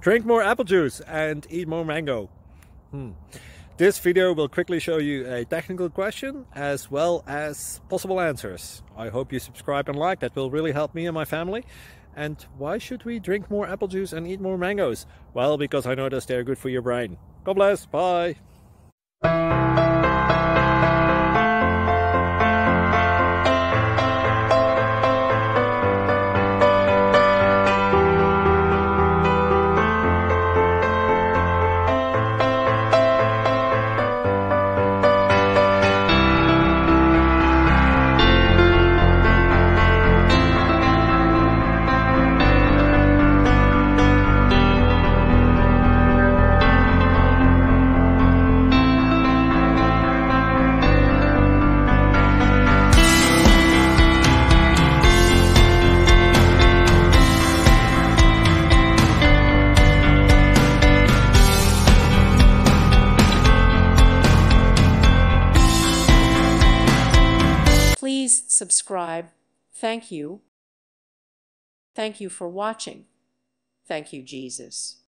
Drink more apple juice and eat more mango. This video will quickly show you a technical question as well as possible answers. I hope you subscribe and like, that will really help me and my family. And why should we drink more apple juice and eat more mangoes? Well, because I noticed they're good for your brain. God bless, bye. Please subscribe. Thank you. Thank you for watching. Thank you, Jesus.